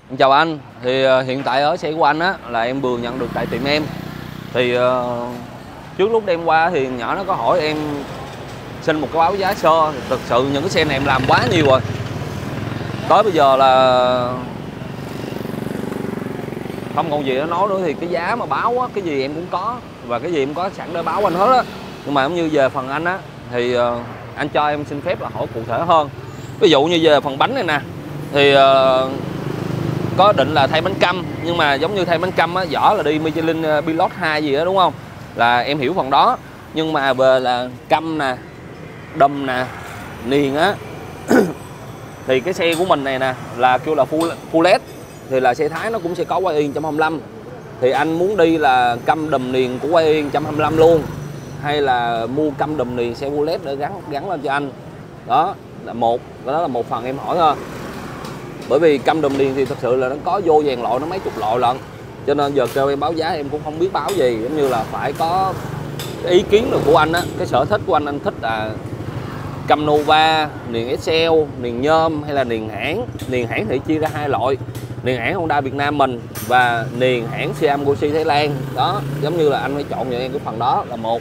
Chào anh, thì hiện tại ở xe của anh á là em vừa nhận được tại tiệm em. Thì trước lúc đem qua thì nhỏ nó có hỏi em xin một cái báo giá sơ. Thực sự những cái xe này em làm quá nhiều rồi. Tới bây giờ là không còn gì để nói nữa. Thì cái giá mà báo á, cái gì em cũng có và cái gì em có sẵn để báo anh hết á. Nhưng mà giống như về phần anh á thì anh cho em xin phép là hỏi cụ thể hơn. Ví dụ như về phần bánh này nè thì có định là thay bánh căm, nhưng mà giống như thay bánh căm á, vỏ là đi Michelin Pilot 2 gì đó đúng không, là em hiểu phần đó. Nhưng mà về là căm nè, đâm nè, niền á thì cái xe của mình này nè là kêu là full LED, thì là xe Thái nó cũng sẽ có quay yên 125. Thì anh muốn đi là căm đùm niền của quay yên 125 luôn, hay là mua căm đùm niền xe full LED để gắn lên cho anh. Đó là một phần em hỏi thôi. Bởi vì căm đùm niền thì thật sự là nó có vô vàng loại nó mấy chục loại lận, cho nên giờ kêu em báo giá em cũng không biết báo gì. Giống như là phải có cái ý kiến của anh á, cái sở thích của anh thích là căm Nova, niền Excel, niền nhôm hay là niền hãng. Niền hãng thì chia ra hai loại: niền hãng Honda Việt Nam mình và niền hãng Siam Goshi Thái Lan. Đó, giống như là anh phải chọn cho em cái phần đó là một.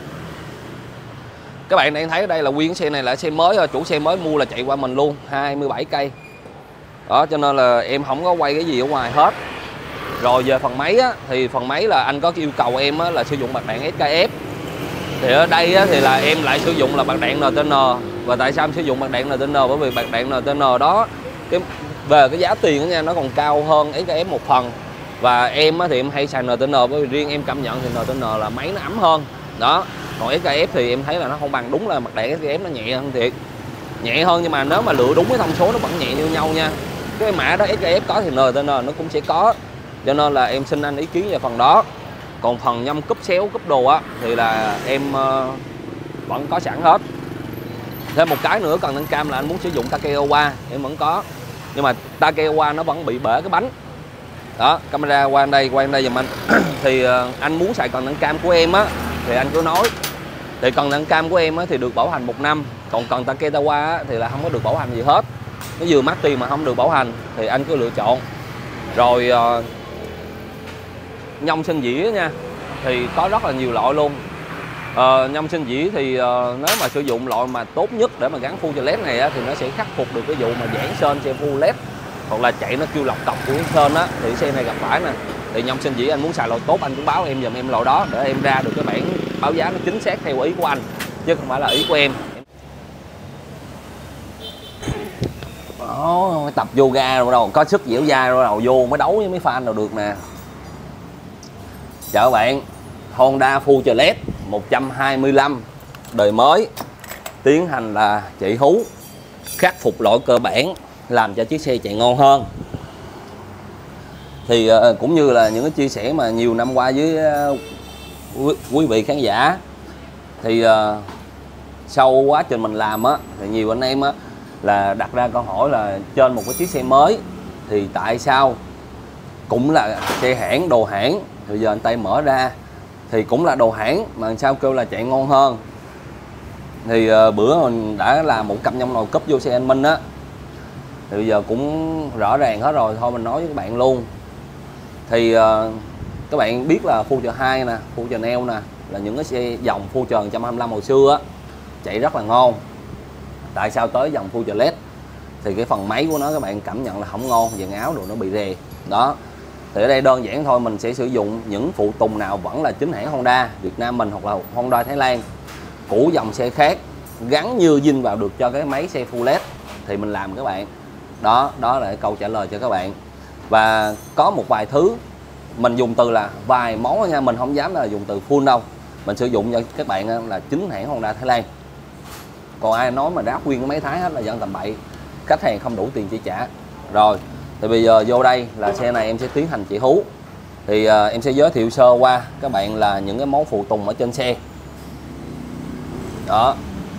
Các bạn đang thấy ở đây là nguyên xe này là xe mới thôi, chủ xe mới mua là chạy qua mình luôn 27 cây. Đó, cho nên là em không có quay cái gì ở ngoài hết. Rồi về phần máy á, thì phần máy là anh có yêu cầu em á, là sử dụng bạc đạn SKF. Thì ở đây á, thì là em lại sử dụng là bạc đạn NTN. Và tại sao em sử dụng bạc đạn NTN? Bởi vì bạc đạn NTN đó về cái giá tiền đó nha, nó còn cao hơn SKF một phần. Và em á, thì em hay xài NTN, bởi vì riêng em cảm nhận thì NTN là máy nó ấm hơn. Đó, còn SKF thì em thấy là nó không bằng. Đúng là bạc đạn SKF nó nhẹ hơn thiệt, nhẹ hơn, nhưng mà nếu mà lựa đúng cái thông số nó vẫn nhẹ như nhau nha. Cái mã đó SKF có thì NTN nó cũng sẽ có, cho nên là em xin anh ý kiến về phần đó. Còn phần nhâm cúp xéo cúp đồ á thì là em vẫn có sẵn hết. Thêm một cái nữa cần nâng cam là anh muốn sử dụng Takeowa, em vẫn có, nhưng mà Takeowa nó vẫn bị bể cái bánh. Đó, camera quay đây giùm anh. Thì anh muốn xài cần nâng cam của em á thì anh cứ nói. Thì cần nâng cam của em á thì được bảo hành 1 năm, còn cần Takeowa á thì là không có được bảo hành gì hết. Nó vừa mắc tiền mà không được bảo hành thì anh cứ lựa chọn. Rồi nhông sinh dĩa nha, thì có rất là nhiều loại luôn. Nhông sinh dĩa thì nếu mà sử dụng loại mà tốt nhất để mà gắn full LED này á, thì nó sẽ khắc phục được cái vụ mà giãn sên xe full LED, hoặc là chạy nó kêu lọc cọc của cái sên á, thì xe này gặp phải nè. Thì nhông sinh dĩa anh muốn xài loại tốt anh cũng báo em giùm em loại đó, để em ra được cái bản báo giá nó chính xác theo ý của anh, chứ không phải là ý của em. Đó, tập yoga rồi đâu có sức dẻo dai rồi đầu vô mới đấu với mấy fan nào được nè. Chào các bạn, Honda Future LED 125 đời mới, tiến hành là chạy hú, khắc phục lỗi cơ bản, làm cho chiếc xe chạy ngon hơn. Thì cũng như là những cái chia sẻ mà nhiều năm qua với quý vị khán giả, thì sau quá trình mình làm á, thì nhiều anh em á là đặt ra câu hỏi là trên một cái chiếc xe mới thì tại sao cũng là xe hãng, đồ hãng, thì giờ anh tay mở ra thì cũng là đồ hãng mà sao kêu là chạy ngon hơn. Thì bữa mình đã làm một cặp nhông nồi cúp vô xe anh Minh á, thì bây giờ cũng rõ ràng hết rồi, thôi mình nói với các bạn luôn. Thì các bạn biết là Future 2 nè, Future Neo nè, là những cái xe dòng Future 125 hồi xưa á, chạy rất là ngon. Tại sao tới dòng Future LED thì cái phần máy của nó các bạn cảm nhận là không ngon, dàn áo đồ nó bị rè. Đó, thì ở đây đơn giản thôi, mình sẽ sử dụng những phụ tùng nào vẫn là chính hãng Honda Việt Nam mình, hoặc là Honda Thái Lan, của dòng xe khác, gắn như zin vào được cho cái máy xe full LED thì mình làm các bạn. Đó là cái câu trả lời cho các bạn. Và có một vài thứ mình dùng từ là vài món nha, mình không dám là dùng từ full đâu, mình sử dụng cho các bạn là chính hãng Honda Thái Lan. Còn ai nói mà ráp nguyên cái máy Thái hết là dân tầm bậy, khách hàng không đủ tiền chi trả. Rồi, thì bây giờ vô đây là xe này em sẽ tiến hành chạy hú. Thì em sẽ giới thiệu sơ qua các bạn là những cái món phụ tùng ở trên xe. Đó.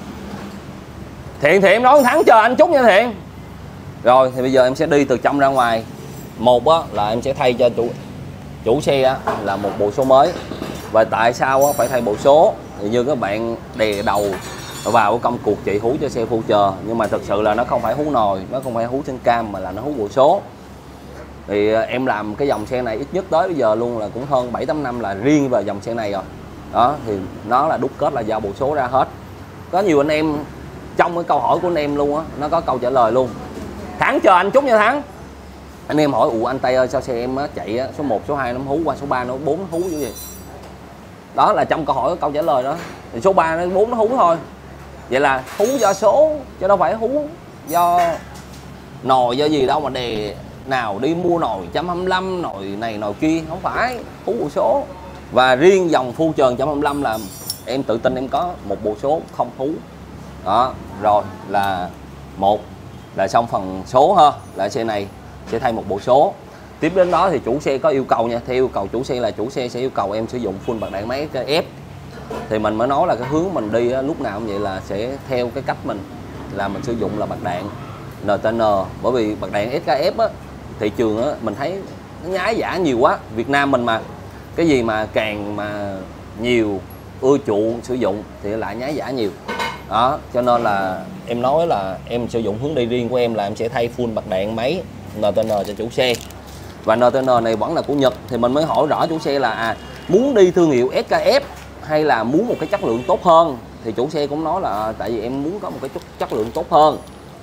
Thiện nói thắng chờ anh chút nha Thiện. Rồi, thì bây giờ em sẽ đi từ trong ra ngoài. Một á, là em sẽ thay cho chủ xe á, là một bộ số mới. Và tại sao á, phải thay bộ số? Thì như các bạn đè đầu vào cái công cuộc chạy hú cho xe Future, nhưng mà thực sự là nó không phải hú nồi, nó không phải hú trên cam, mà là nó hú bộ số. Thì em làm cái dòng xe này ít nhất tới bây giờ luôn là cũng hơn 7-8 năm là riêng về dòng xe này rồi. Đó thì nó là đúc kết là do bộ số ra hết. Có nhiều anh em trong cái câu hỏi của anh em luôn á, nó có câu trả lời luôn. Thắng chờ anh chút nha Thắng. Anh em hỏi ủa anh Tây ơi sao xe em á, chạy á, số 1, số 2 nó hú, qua số 3 nó 4 nó hú như vậy. Đó là trong câu hỏi câu trả lời đó. Thì số 3 nó 4 nó hú thôi. Vậy là hú do số chứ đâu phải hú do nồi do gì đâu mà đè nào đi mua nồi 125 nồi này nồi kia, không phải, hú bộ số. Và riêng dòng Fusion 125 là em tự tin em có một bộ số không hú. Đó, rồi là một là xong phần số ha, là xe này sẽ thay một bộ số. Tiếp đến đó thì chủ xe có yêu cầu nha, theo yêu cầu chủ xe là chủ xe sẽ yêu cầu em sử dụng full bạc đạn máy SKF. Thì mình mới nói là cái hướng mình đi lúc nào cũng vậy là sẽ theo cái cách mình là mình sử dụng là bạc đạn NTN, bởi vì bạc đạn SKF á, thị trường á, mình thấy nó nhái giả nhiều quá. Việt Nam mình mà cái gì mà càng mà nhiều ưa chuộng sử dụng thì lại nhái giả nhiều. Đó, cho nên là em nói là em sử dụng hướng đi riêng của em là em sẽ thay full bạc đạn máy NTN cho chủ xe. Và NTN này vẫn là của Nhật, thì mình mới hỏi rõ chủ xe là muốn đi thương hiệu SKF hay là muốn một cái chất lượng tốt hơn. Thì chủ xe cũng nói là tại vì em muốn có một cái chất lượng tốt hơn.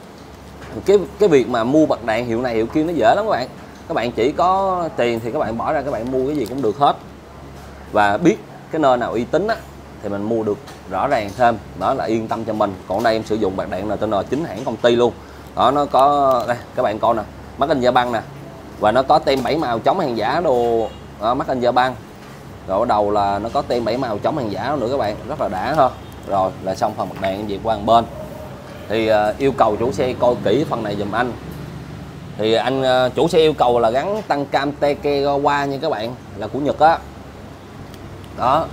Cái việc mà mua bạc đạn hiệu này hiệu kia nó dễ lắm các bạn. Các bạn chỉ có tiền thì các bạn bỏ ra các bạn mua cái gì cũng được hết. Và biết cái nơi nào uy tín á, thì mình mua được rõ ràng thêm, đó là yên tâm cho mình. Còn đây em sử dụng bạc đạn NTN chính hãng công ty luôn. Đó, nó có đây các bạn coi nè, Made in Japan nè, và nó có tem 7 màu chống hàng giả đồ, Made in Japan. Rồi ở đầu là nó có tem 7 màu chống hàng giả nữa các bạn, rất là đã ha. Rồi là xong phần bạc đạn em việc qua một bên. Thì yêu cầu chủ xe coi kỹ phần này giùm anh. Thì anh chủ xe yêu cầu là gắn tăng cam Takegawa nha các bạn, là của Nhật á. Đó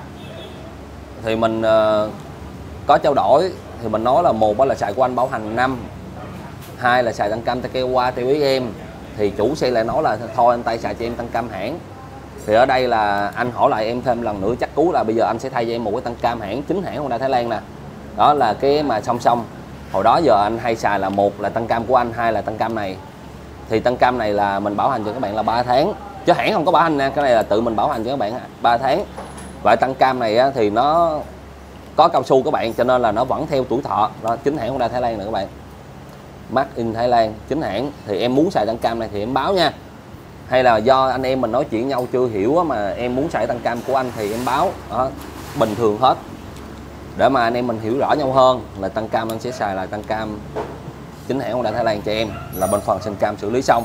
thì mình có trao đổi thì mình nói là một là xài của anh bảo hành 5, 2 là xài tăng cam Takegawa theo ý em. Thì chủ xe lại nói là thôi anh Tây xài cho em tăng cam hãng. Thì ở đây là anh hỏi lại em thêm lần nữa chắc cú là bây giờ anh sẽ thay cho em một cái tăng cam hãng chính hãng Honda Thái Lan nè. Đó là cái mà song song. Hồi đó giờ anh hay xài là một là tăng cam của anh, 2 là tăng cam này. Thì tăng cam này là mình bảo hành cho các bạn là 3 tháng, chứ hãng không có bảo hành nha, cái này là tự mình bảo hành cho các bạn 3 tháng. Và tăng cam này á, thì nó có cao su các bạn, cho nên là nó vẫn theo tuổi thọ. Đó, chính hãng Honda Thái Lan nè các bạn, Made in Thái Lan chính hãng. Thì em muốn xài tăng cam này thì em báo nha, hay là do anh em mình nói chuyện nhau chưa hiểu á, mà em muốn xài tăng cam của anh thì em báo. Đó, bình thường hết, để mà anh em mình hiểu rõ nhau hơn là tăng cam anh sẽ xài là tăng cam chính hãng Honda Thái Lan cho em, là bên phần sinh cam xử lý xong.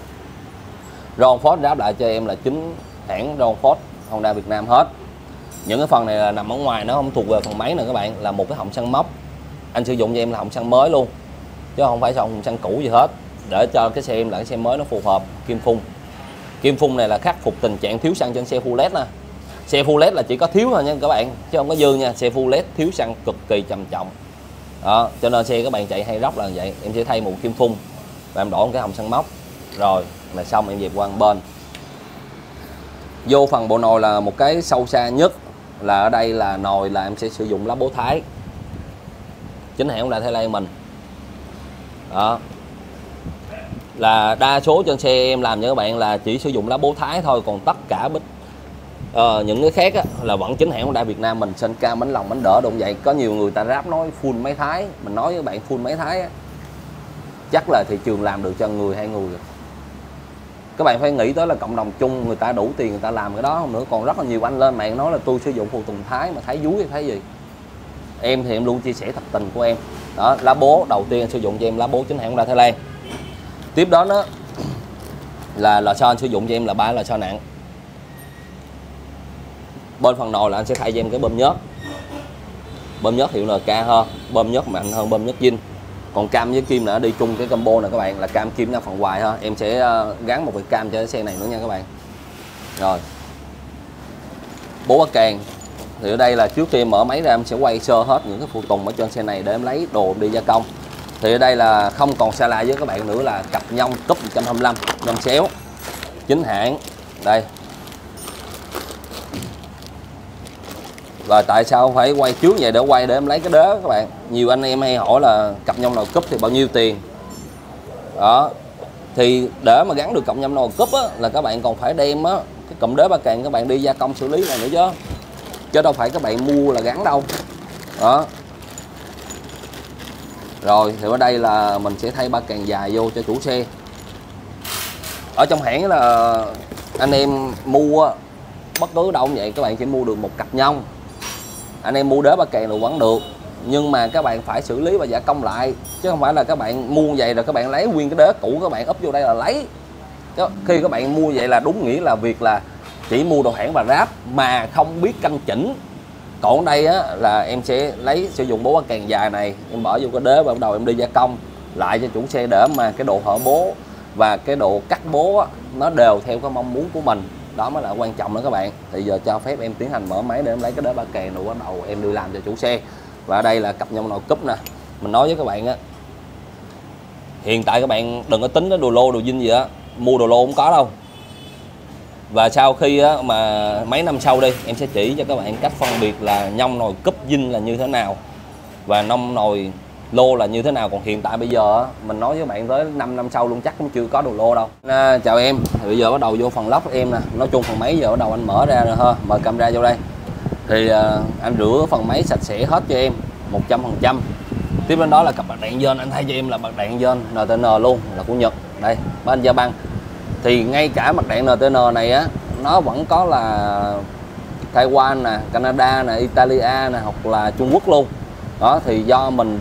Ron Ford đáp lại cho em là chính hãng Ron Ford Honda Việt Nam hết. Những cái phần này là nằm ở ngoài, nó không thuộc về phần máy nè các bạn, là một cái họng xăng móc. Anh sử dụng cho em là họng xăng mới luôn, chứ không phải họng xăng cũ gì hết, để cho cái xe em là cái xe mới nó phù hợp. Kim phun, kim phun này là khắc phục tình trạng thiếu xăng trên xe full led nè. Xe full led là chỉ có thiếu thôi nha các bạn, chứ không có dư nha. Xe full led thiếu xăng cực kỳ trầm trọng. Đó, cho nên xe các bạn chạy hay róc là vậy. Em sẽ thay một kim phun và em đổ một cái họng xăng móc. Rồi là xong, em dẹp qua một bên. Vô phần bộ nồi là một cái sâu xa nhất, là ở đây là nồi là em sẽ sử dụng lá bố Thái chính hãng Honda Thái Lan mình. Đó là đa số trên xe em làm cho các bạn là chỉ sử dụng lá bố Thái thôi, còn tất cả những cái khác á, là vẫn chính hãng Honda Việt Nam mình. Sên cam, bánh lòng, bánh đỡ đụng vậy. Có nhiều người ta ráp nói full máy Thái, mình nói với các bạn full máy Thái á, chắc là thị trường làm được cho người 2 người. Các bạn phải nghĩ tới là cộng đồng chung người ta đủ tiền người ta làm cái đó không nữa. Còn rất là nhiều anh lên mạng nói là tôi sử dụng phụ tùng Thái mà Thái dúi hay Thái gì. Em thì em luôn chia sẻ thật tình của em. Đó, lá bố đầu tiên anh sử dụng cho em lá bố chính hãng Honda Thái Lan. Tiếp đó là lò xo anh sử dụng cho em là 3 lò xo nặng. Bên phần nồi là anh sẽ thay cho em cái bơm nhớt. Bơm nhớt hiệu NK hơn, bơm nhớt mạnh hơn bơm nhớt zin. Còn cam với kim là đi chung cái combo này các bạn, là cam kim ra phần ngoài ha. Em sẽ gắn một cái cam cho cái xe này nữa nha các bạn. Rồi bố bắt càng thì ở đây là trước khi em mở máy ra em sẽ quay sơ hết những cái phụ tùng ở trên xe này để em lấy đồ đi gia công. Thì ở đây là không còn xa lạ với các bạn nữa là cặp nhông cúp 125 nhông xéo chính hãng đây. Và tại sao phải quay trước vậy, để quay để em lấy cái đế các bạn. Nhiều anh em hay hỏi là cặp nhông nào cúp thì bao nhiêu tiền. Đó, Thì để mà gắn được cọng nhôm nồi cúp á, là các bạn còn phải đem á cái cụm đế ba càng các bạn đi gia công xử lý này nữa chứ đâu phải các bạn mua là gắn đâu đó. Rồi thì ở đây là mình sẽ thay ba càng dài vô cho chủ xe. Ở trong hãng là anh em mua bất cứ đâu vậy các bạn chỉ mua được một cặp nhông, anh em mua đế ba càng rồi vẫn được, nhưng mà các bạn phải xử lý và gia công lại, chứ không phải là các bạn mua vậy rồi các bạn lấy nguyên cái đế cũ các bạn úp vô đây là lấy. Khi các bạn mua vậy là đúng nghĩa là việc là chỉ mua đồ hãng và ráp mà không biết căn chỉnh. Còn đây á là em sẽ sử dụng bố ba càng dài này, em bỏ vô cái đế và bắt đầu em đi gia công lại cho chủ xe để mà cái độ hở bố và cái độ cắt bố á, nó đều theo cái mong muốn của mình. Đó mới là quan trọng đó các bạn. Thì giờ cho phép em tiến hành mở máy để em lấy cái đế ba càng rồi bắt đầu em đi làm cho chủ xe. Và ở đây là cặp nhông nồi cúp nè. Mình nói với các bạn á, hiện tại các bạn đừng có tính cái đồ lô đồ dinh gì á, mua đồ lô không có đâu. Và sau khi á, mà mấy năm sau đi em sẽ chỉ cho các bạn cách phân biệt là nhông nồi cúp dinh là như thế nào và nhông nồi lô là như thế nào. Còn hiện tại bây giờ á, mình nói với các bạn tới 5 năm sau luôn chắc cũng chưa có đồ lô đâu. Chào em, thì bây giờ bắt đầu vô phần lốc em nè. Nói chung phần máy giờ bắt đầu anh mở ra rồi ha, mời camera vô đây. Thì anh rửa phần máy sạch sẽ hết cho em 100%. Tiếp đến đó là cặp bạc đạn dên, anh thay cho em là bạc đạn dên NTN luôn, là của Nhật. Đây, bên anh Gia Băng. Thì ngay cả bạc đạn NTN này á, nó vẫn có là Taiwan nè, Canada nè, Italia nè, hoặc là Trung Quốc luôn. Đó thì do mình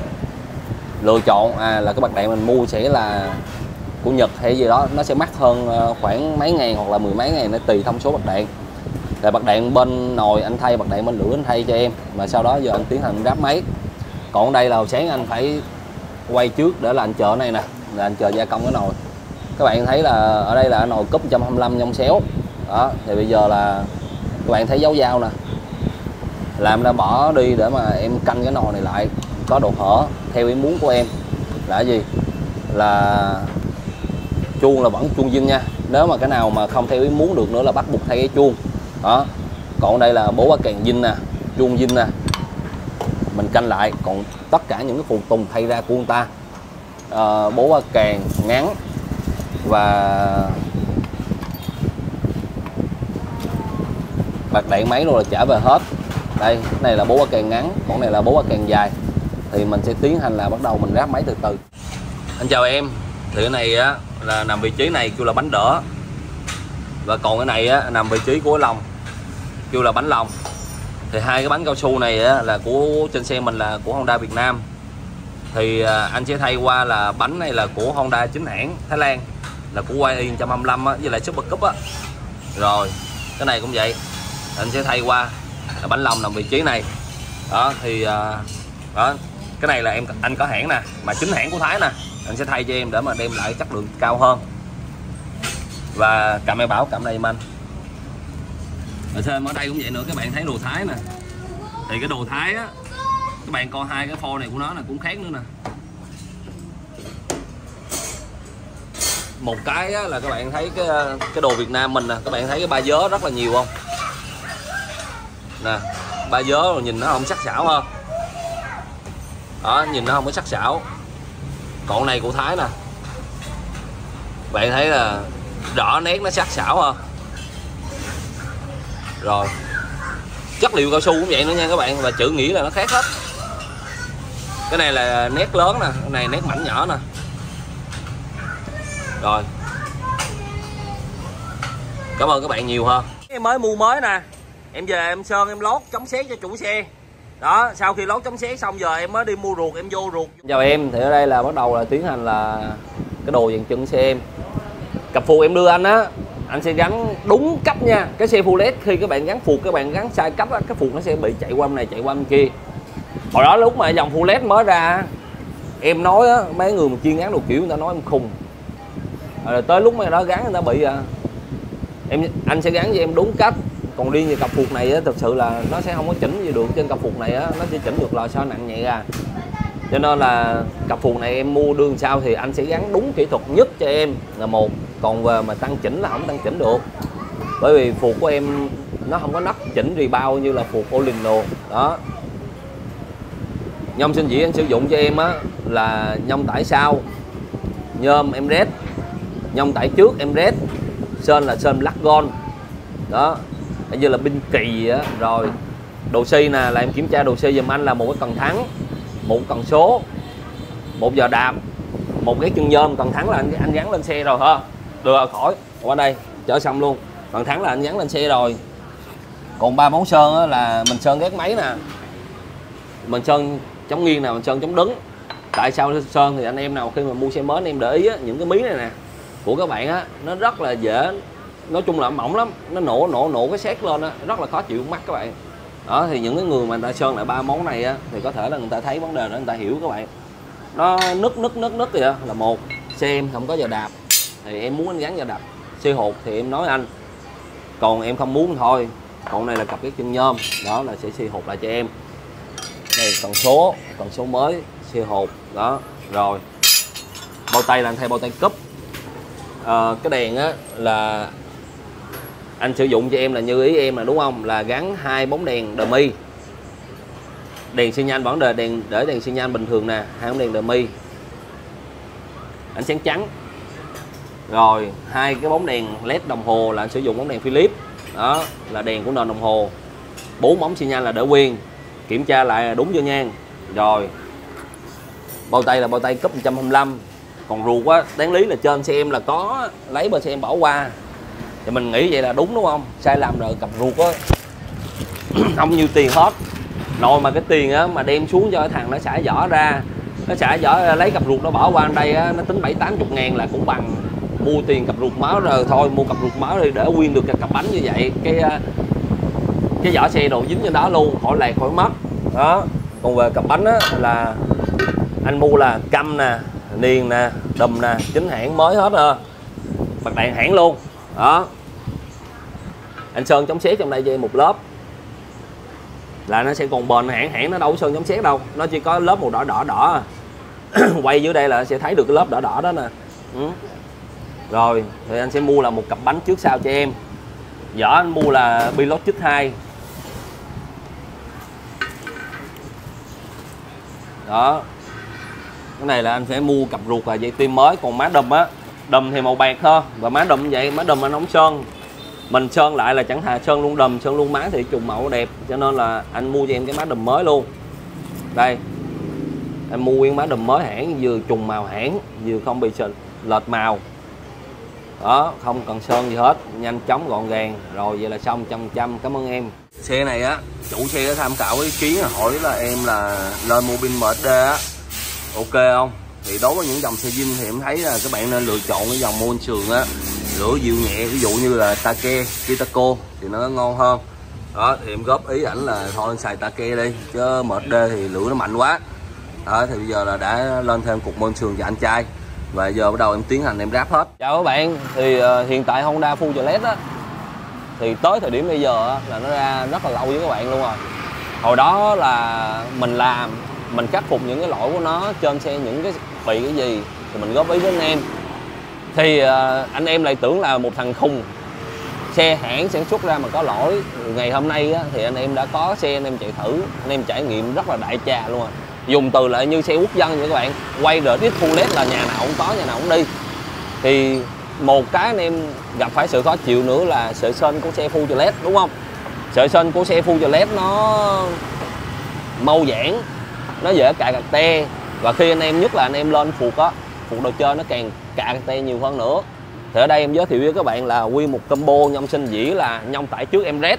lựa chọn là cái bạc đạn mình mua sẽ là của Nhật hay gì đó, nó sẽ mắc hơn khoảng mấy ngàn hoặc là mười mấy ngàn, nó tùy thông số bạc đạn. Là bạc đạn bên nồi anh thay, bạc đạn bên lửa anh thay cho em, và sau đó giờ anh tiến hành ráp máy. Còn đây là hồi sáng anh phải quay trước để là anh chờ này nè, là anh chờ gia công cái nồi. Các bạn thấy là ở đây là nồi cúp 125 nhông xéo đó. Thì bây giờ là các bạn thấy dấu dao nè, làm ra bỏ đi để mà em canh cái nồi này lại có độ hở theo ý muốn của em. Là cái gì? Là chuông là vẫn chuông zin nha, nếu mà cái nào mà không theo ý muốn được nữa là bắt buộc thay cái chuông đó. Còn đây là bố ba càng zin nè, chuông zin nè, mình canh lại. Còn tất cả những cái phụ tùng thay ra của người ta, bố ba càng ngắn và bạc đạn máy rồi là trả về hết. Đây, cái này là bố ba càng ngắn, còn này là bố ba càng dài. Thì mình sẽ tiến hành là bắt đầu mình ráp máy từ từ. Anh chào em. Thì cái này á là nằm vị trí này kêu là bánh đỡ, và còn cái này á nằm vị trí của lồng kêu là bánh lồng. Thì hai cái bánh cao su này á, là của trên xe mình là của Honda Việt Nam. Thì anh sẽ thay qua là bánh này là của Honda chính hãng Thái Lan, là của YI 125 á, với lại Super Cup á. Rồi cái này cũng vậy, anh sẽ thay qua là bánh lồng nằm vị trí này đó. Thì đó, cái này là anh có hãng nè, mà chính hãng của Thái nè, anh sẽ thay cho em để mà đem lại chất lượng cao hơn. Và cầm em bảo cầm này em anh. Rồi thêm ở đây cũng vậy nữa, các bạn thấy đồ Thái nè. Thì cái đồ Thái á, các bạn coi hai cái pho này của nó là cũng khác nữa nè. Một cái á, là các bạn thấy cái đồ Việt Nam mình nè, các bạn thấy cái ba vớ rất là nhiều không nè, ba vớ rồi nhìn nó không sắc sảo hơn đó, nhìn nó không có sắc sảo. Còn này của Thái nè, bạn thấy là rõ nét nó sắc sảo hơn. Rồi chất liệu cao su cũng vậy nữa nha các bạn, và chữ nghĩa là nó khác hết. Cái này là nét lớn nè, cái này nét mảnh nhỏ nè. Rồi cảm ơn các bạn nhiều ha. Em mới mua mới nè, em về em sơn em lót chống sét cho chủ xe đó. Sau khi lót chống sét xong giờ em mới đi mua ruột, em vô ruột. Chào em, thì ở đây là bắt đầu là tiến hành là cái đồ dàn chân xe em. Cặp phuộc em đưa anh á, anh sẽ gắn đúng cách nha. Cái xe full led khi các bạn gắn phuộc, các bạn gắn sai cách á, cái phuộc nó sẽ bị chạy qua bên này chạy qua bên kia. Hồi đó lúc mà dòng full led mới ra, em nói á, mấy người mà chuyên gắn đồ kiểu người ta nói em khùng. Rồi tới lúc mà đó gắn người ta bị anh sẽ gắn cho em đúng cách. Còn riêng về cặp phuộc này á, thực sự là nó sẽ không có chỉnh gì được. Trên cặp phuộc này á, nó chỉ chỉnh được là sao nặng nhẹ ra. Cho nên là cặp phuộc này em mua đường sau thì anh sẽ gắn đúng kỹ thuật nhất cho em là một. Còn về mà tăng chỉnh là không tăng chỉnh được, bởi vì phuộc của em nó không có nắp chỉnh rebound như là phuộc Olino đó. Nhông sinh dĩ anh sử dụng cho em á là nhông tải sau nhôm Emret Nhông tải trước Emret, sơn là sơn Black Gold đó, như là binh kỳ á. Rồi đồ xi nè, là em kiểm tra đồ xi giùm anh là một cái cần thắng, một cần số, một giờ đạp, một cái chân nhôm. Cần thắng là anh gắn lên xe rồi ha, đưa khỏi qua đây chở xong luôn. Cần thắng là anh gắn lên xe rồi. Còn 3 món sơn á, là mình sơn gác máy nè, mình sơn chống nghiêng nè, mình sơn chống đứng. Tại sao sơn thì anh em nào khi mà mua xe mới anh em để ý á, những cái mí này nè của các bạn á, nó rất là dễ, nói chung là mỏng lắm, nó nổ cái sét lên á, rất là khó chịu mắt các bạn. Đó thì những cái người mà người ta sơn lại 3 món này á, thì có thể là người ta thấy vấn đề đó, người ta hiểu các bạn. Nó nứt vậy đó, là một xe em không có giờ đạp thì em muốn anh gắn giờ đạp xe hột thì em nói anh, còn em không muốn thôi. Còn này là cặp cái chân nhôm đó, là sẽ xe hột lại cho em. Đây cần số mới xe hột đó. Rồi bao tay là anh thay bao tay cúp. Cái đèn á là anh sử dụng cho em là như ý em là đúng không, là gắn 2 bóng đèn dummy. Đèn xi nhan vẫn đèn để đèn xi nhan bình thường nè, 2 bóng đèn dummy ánh sáng trắng. Rồi 2 cái bóng đèn led đồng hồ là anh sử dụng bóng đèn Philips đó, là đèn của nền đồng hồ. 4 bóng xi nhan là để nguyên, kiểm tra lại là đúng chưa nha. Rồi bao tay là bao tay cúp 125. Còn ruột á, đáng lý là trên xe em là có lấy bên xe em bỏ qua, thì mình nghĩ vậy là đúng đúng không? Sai lầm rồi, cặp ruột á không nhiêu tiền hết. Nội mà cái tiền á mà đem xuống cho cái thằng nó xả vỏ ra, nó xả vỏ ra, lấy cặp ruột nó bỏ qua đây á, nó tính 70-80 ngàn là cũng bằng mua tiền cặp ruột máu rồi. Thôi mua cặp ruột máu đi để nguyên được cái cặp bánh như vậy, cái vỏ xe đồ dính trên đó luôn, khỏi lẹt khỏi mất đó. Còn về cặp bánh á là anh mua là căm nè, niền nè, đùm nè, chính hãng mới hết ha, bạc đạn hãng luôn đó. Anh sơn chống sét trong đây cho em một lớp là nó sẽ còn bền. Hãng nó đâu có sơn chống sét đâu, nó chỉ có lớp màu đỏ quay dưới đây là sẽ thấy được cái lớp đỏ đó nè. Rồi thì anh sẽ mua là một cặp bánh trước sau cho em. Vỏ anh mua là Pilot chích 2 đó. Cái này là anh phải mua cặp ruột là dây tim mới. Còn má đùm á, đùm thì màu bạc thôi, và má đùm vậy, má đùm anh không sơn, mình sơn lại là chẳng thà sơn luôn đùm, sơn luôn má thì trùng màu đẹp, cho nên là anh mua cho em cái má đùm mới luôn. Đây em mua nguyên má đùm mới hãng, vừa trùng màu hãng, vừa không bị lệch màu đó, không cần sơn gì hết, nhanh chóng gọn gàng. Rồi vậy là xong 100%. Cảm ơn em. Xe này á, chủ xe có tham khảo ý kiến hỏi là em là lên mua pin MD á, ok không? Thì đối với những dòng xe zin thì em thấy là các bạn nên lựa chọn cái dòng Monster á, lửa dịu nhẹ, ví dụ như là Take, Kitaco thì nó ngon hơn đó. Thì em góp ý ảnh là thôi xài Take đi, chứ MD thì lửa nó mạnh quá đó. Thì bây giờ là đã lên thêm cục Monster cho anh trai, và giờ bắt đầu em tiến hành em ráp hết. Chào các bạn, thì hiện tại Honda Full LED á, thì tới thời điểm bây giờ á, là nó ra rất là lâu với các bạn luôn rồi. Hồi đó là mình làm, mình khắc phục những cái lỗi của nó trên xe, những cái bị cái gì thì mình góp ý với anh em. Thì anh em lại tưởng là một thằng khùng, xe hãng sản xuất ra mà có lỗi. Ngày hôm nay á, thì anh em đã có xe, anh em chạy thử, anh em trải nghiệm rất là đại trà luôn rồi. Dùng từ lại như xe quốc dân vậy các bạn, quay RX Full LED là nhà nào cũng có, nhà nào cũng đi. Thì một cái anh em gặp phải sự khó chịu nữa là sợi sên của xe Full LED, đúng không? Sợi sên của xe Full LED nó mau giãn, nó dễ cạ cạc te, và khi anh em, nhất là anh em lên phuộc á, phuộc đồ chơi nó càng cạ cạc te nhiều hơn nữa. Thì ở đây em giới thiệu với các bạn là nguyên một combo nhông sinh dĩ là nhông tải trước Emret,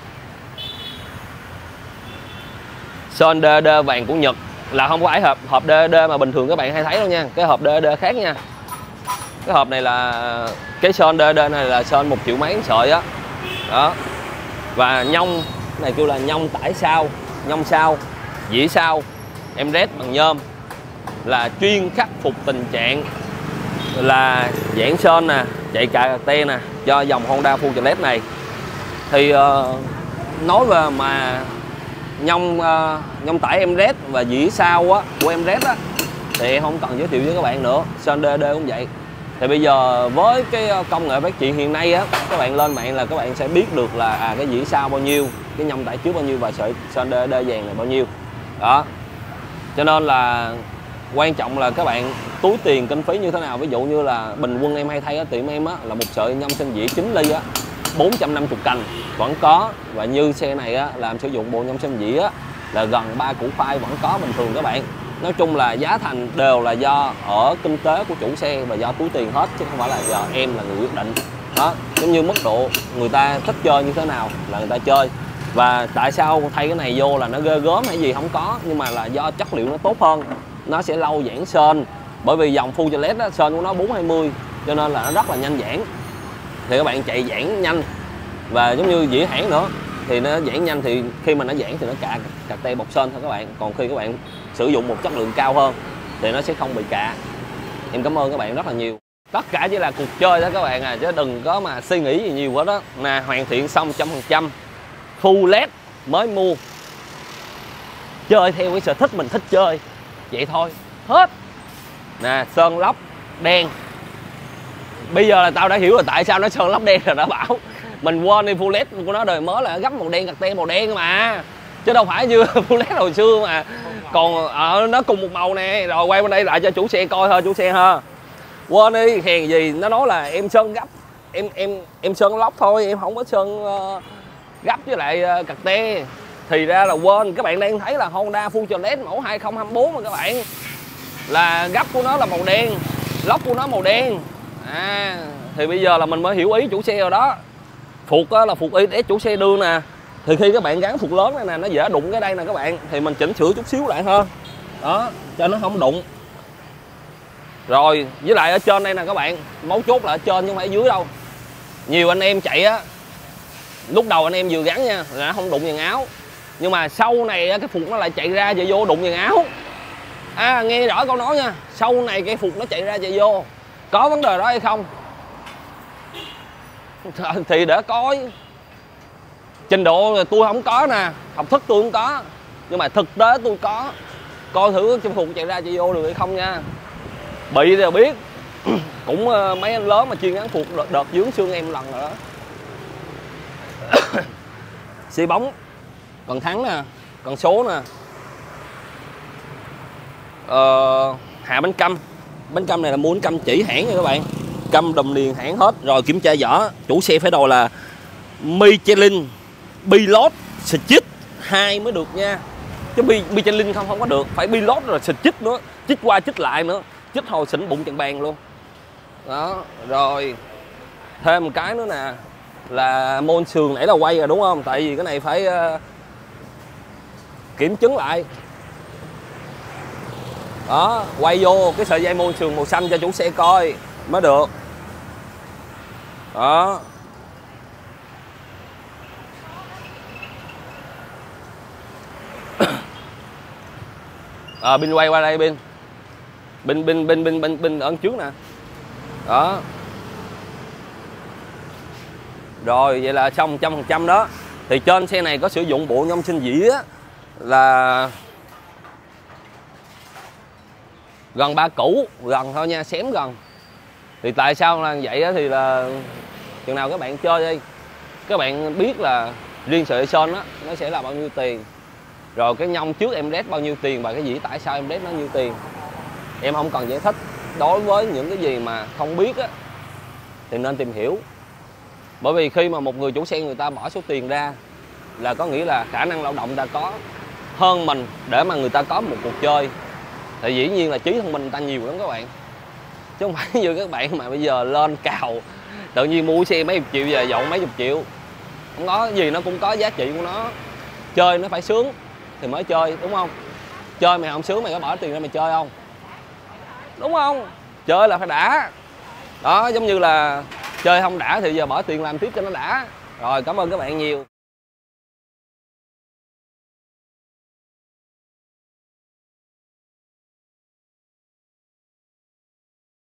sơn DD vàng của Nhật, là không có phải hộp DD mà bình thường các bạn hay thấy đâu nha, cái hộp DD khác nha. Cái hộp này là cái sơn DD này là sơn 1 triệu mấy sợi á đó. Và nhông này kêu là nhông tải sau, nhông sau, dĩ sau Emret bằng nhôm, là chuyên khắc phục tình trạng là giãn sên nè, chạy cà te nè cho dòng Honda Full LED này. Thì nói về mà nhông tải Emret và dĩ sau á, của Emret á, thì em không cần giới thiệu với các bạn nữa. Sơn DD cũng vậy. Thì bây giờ với cái công nghệ phát triển hiện nay á, các bạn lên mạng là các bạn sẽ biết được là cái dĩ sau bao nhiêu, cái nhông tải trước bao nhiêu và sợi sơn DD vàng này bao nhiêu đó. Cho nên là Quan trọng là các bạn túi tiền kinh phí như thế nào. Ví dụ như là bình quân em hay thấy ở tiệm em á, là một sợi nhông sinh dĩ 9 ly á 450 cành vẫn có. Và như xe này á, làm sử dụng bộ nhông sinh dĩ á, là gần 3 củ khoai vẫn có bình thường các bạn. Nói chung là giá thành đều là do ở kinh tế của chủ xe và do túi tiền hết, chứ không phải là do em là người quyết định. Đó, giống như mức độ người ta thích chơi như thế nào là người ta chơi. Và tại sao thay cái này vô là nó ghê gớm hay gì không có, nhưng mà là do chất liệu nó tốt hơn, nó sẽ lâu giãn sên. Bởi vì dòng Full á, sên của nó 420 cho nên là nó rất là nhanh giãn. Thì các bạn chạy giãn nhanh, và giống như dĩa hãng nữa thì nó giãn nhanh, thì khi mà nó giãn thì nó cạc tê bọc sên thôi các bạn. Còn khi các bạn sử dụng một chất lượng cao hơn thì nó sẽ không bị cạ. Em cảm ơn các bạn rất là nhiều. Tất cả chỉ là cuộc chơi đó các bạn à, chứ đừng có mà suy nghĩ gì nhiều quá đó. Nè, hoàn thiện xong 100%, full led mới mua, chơi theo cái sở thích mình thích chơi vậy thôi, hết. Nè, sơn lót đen. Bây giờ là tao đã hiểu rồi tại sao nó sơn lót đen rồi đó Bảo. Mình quên đi, full led của nó đời mới là gấp màu đen, cạc ten màu đen mà, chứ đâu phải như full led hồi xưa mà. Còn ở nó cùng một màu nè. Rồi quay bên đây lại cho chủ xe coi thôi, chủ xe ha. Quên đi, hèn gì nó nói là em sơn gấp, em sơn lót thôi, em không có sơn gấp với lại cạc te. Thì ra là quên. Các bạn đang thấy là Honda Full LED mẫu 2024 mà các bạn, là gấp của nó là màu đen, lót của nó màu đen. Thì bây giờ là mình mới hiểu ý chủ xe rồi đó. Phuộc là phuộc IS chủ xe đưa nè. Thì khi các bạn gắn phuộc lớn này nè, nó dễ đụng cái đây nè các bạn, thì mình chỉnh sửa chút xíu lại hơn đó, cho nó không đụng. Rồi với lại ở trên đây nè các bạn, mấu chốt là ở trên chứ không phải ở dưới đâu. Nhiều anh em chạy á, lúc đầu anh em vừa gắn nha là nó không đụng dàn áo, nhưng mà sau này cái phuộc nó lại chạy ra chạy vô đụng dàn áo. Nghe rõ câu nói nha, sau này cái phuộc nó chạy ra chạy vô, có vấn đề đó hay không thì để coi. Trình độ tôi không có nè, học thức tôi không có, nhưng mà thực tế tôi có. Coi thử cái phuộc chạy ra chạy vô được hay không nha. Bị thì biết. Cũng mấy anh lớn mà chuyên gắn phuộc đợt dướng xương em lần rồi đó. Xi bóng cần thắng nè, cần số nè. Hạ bánh căm. Bánh căm này là mua bánh căm chỉ hãng nha các bạn, căm đồng liền hãng hết. Rồi kiểm tra vỏ, chủ xe phải đòi là Michelin Pilot Stitch 2 mới được nha, chứ Michelin không có được, phải Pilot rồi Stitch nữa, chích qua chích lại nữa, chích hồi xỉn bụng chặn bàn luôn đó. Rồi thêm một cái nữa nè, là môn sườn nãy là quay rồi đúng không, tại vì cái này phải kiểm chứng lại đó. Quay vô cái sợi dây môn sườn màu xanh cho chủ xe coi mới được đó. Pin quay qua đây, pin ở trước nè đó. Rồi vậy là xong 100% đó. Thì trên xe này có sử dụng bộ nhôm sinh dĩ á, là gần 3 củ, gần thôi nha, xém gần. Thì tại sao là vậy á, thì là chừng nào các bạn chơi đi, các bạn biết là riêng sợi sơn á nó sẽ là bao nhiêu tiền, rồi cái nhông trước em đét bao nhiêu tiền, và cái dĩ tại sao em đét nó nhiêu tiền. Em không cần giải thích. Đối với những cái gì mà không biết á thì nên tìm hiểu. Bởi vì khi mà một người chủ xe người ta bỏ số tiền ra là có nghĩa là khả năng lao động người ta có hơn mình để mà người ta có một cuộc chơi. Thì dĩ nhiên là trí thông minh người ta nhiều lắm các bạn, chứ không phải như các bạn mà bây giờ lên cào tự nhiên mua xe mấy chục triệu về dọn mấy chục triệu. Không có gì, nó cũng có giá trị của nó. Chơi nó phải sướng thì mới chơi, đúng không? Chơi mày không sướng mày có bỏ tiền ra mày chơi không? Đúng không? Chơi là phải đã. Đó, giống như là chơi không đã thì giờ bỏ tiền làm tiếp cho nó đã. Rồi, cảm ơn các bạn nhiều.